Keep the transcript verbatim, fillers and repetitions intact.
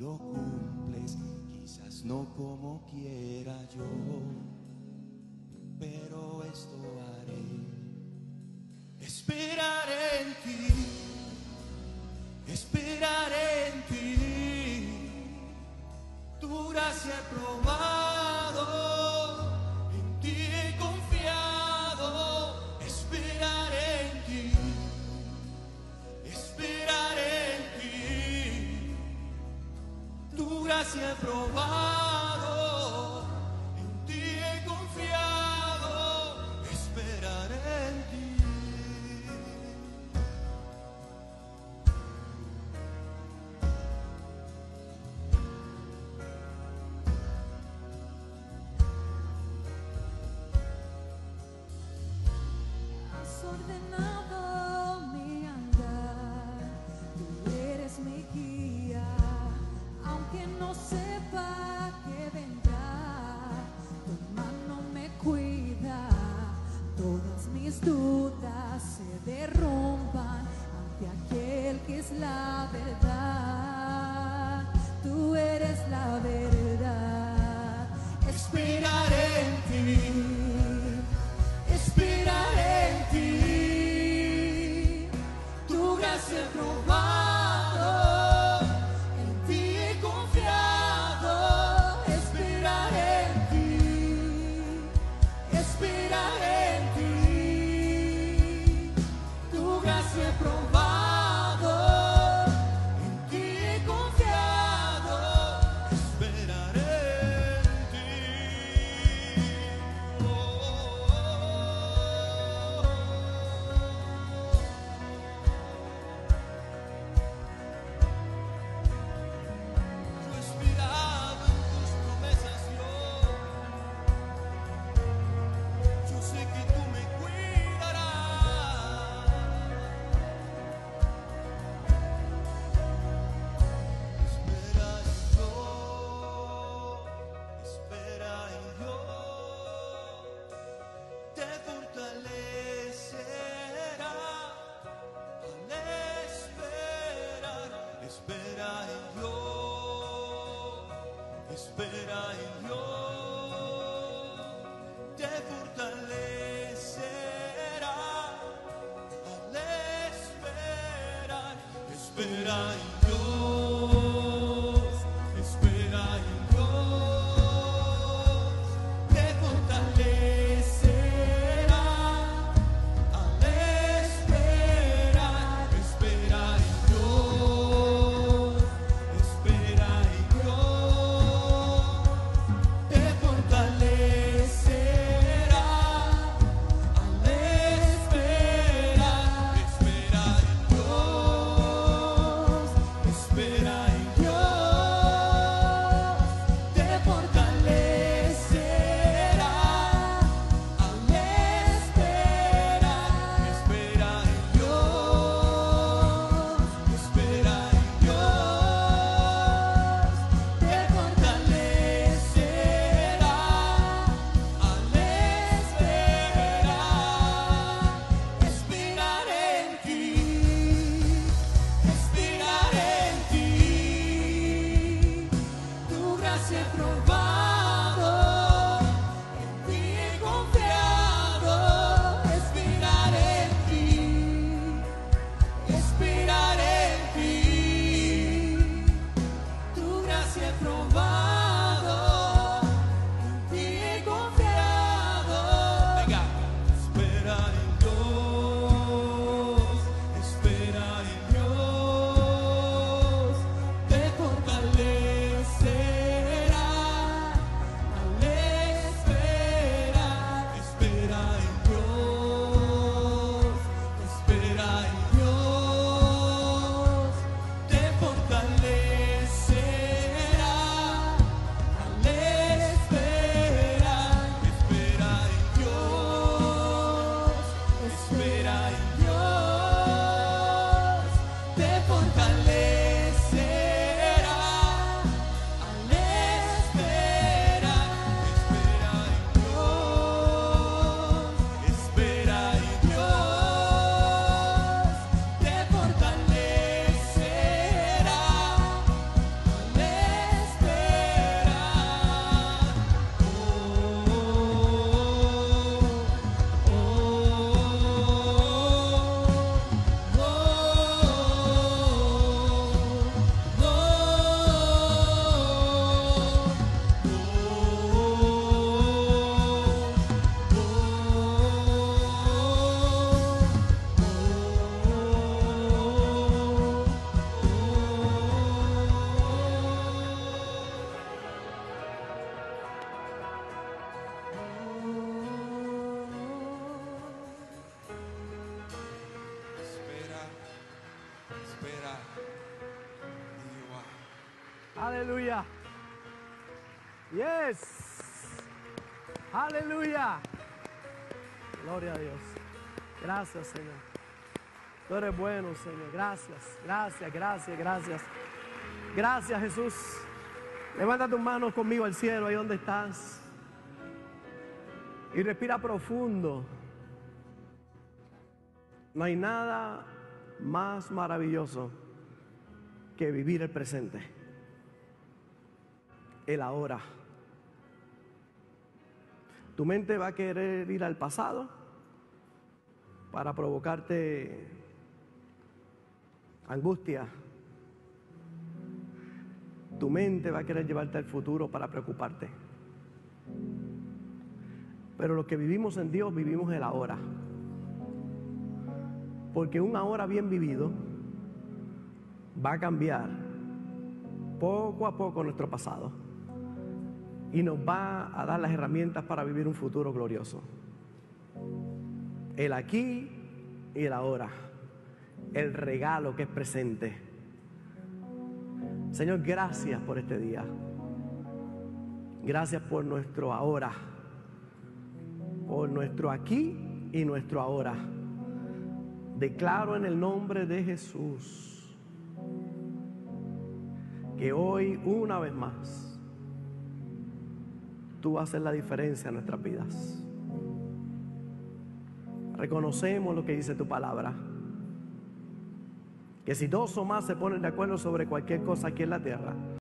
lo cumples, quizás no como quiera yo, pero esto haré. Esperaré en ti, esperaré en ti, tu gracia he probado, en ti he confiado. Esperaré en ti, esperaré en ti, tu gracia he probado, en ti he confiado. Esperaré en ti. Ordenado mi andar, tú eres mi guía, aunque no sepa que vendrá, tu mano me cuida, todas mis dudas se derrumban ante aquel que es la verdad, tú eres la verdad. Esperaré en ti. Esperaré en ti, tu gracia he probado, en ti he confiado. Esperaré en ti, esperaré en ti, tu gracia he probado, en ti he confiado. Esperaré en ti. Espera en Dios, te fortalecerá al esperar. Espera en Dios, espera en Dios, te fortalecerá al esperar. Espera en Dios, espera en Dios, te fortalecerá al esperar. Espera en Dios, Aleluya. Yes. Aleluya. Gloria a Dios. Gracias, Señor. Tú eres bueno, Señor. Gracias, gracias, gracias, gracias. Gracias, Jesús. Levanta tus manos conmigo al cielo, ahí donde estás. Y respira profundo. No hay nada más maravilloso que vivir el presente, el ahora. Tu mente va a querer ir al pasado para provocarte angustia. Tu mente va a querer llevarte al futuro para preocuparte. Pero los que vivimos en Dios vivimos el ahora. Porque un ahora bien vivido va a cambiar poco a poco nuestro pasado y nos va a dar las herramientas para vivir un futuro glorioso. El aquí y el ahora, el regalo que es presente. Señor, gracias por este día. Gracias por nuestro ahora, por nuestro aquí y nuestro ahora. Declaro en el nombre de Jesús que hoy, una vez más, tú haces la diferencia en nuestras vidas. Reconocemos lo que dice tu palabra, que si dos o más se ponen de acuerdo sobre cualquier cosa aquí en la tierra,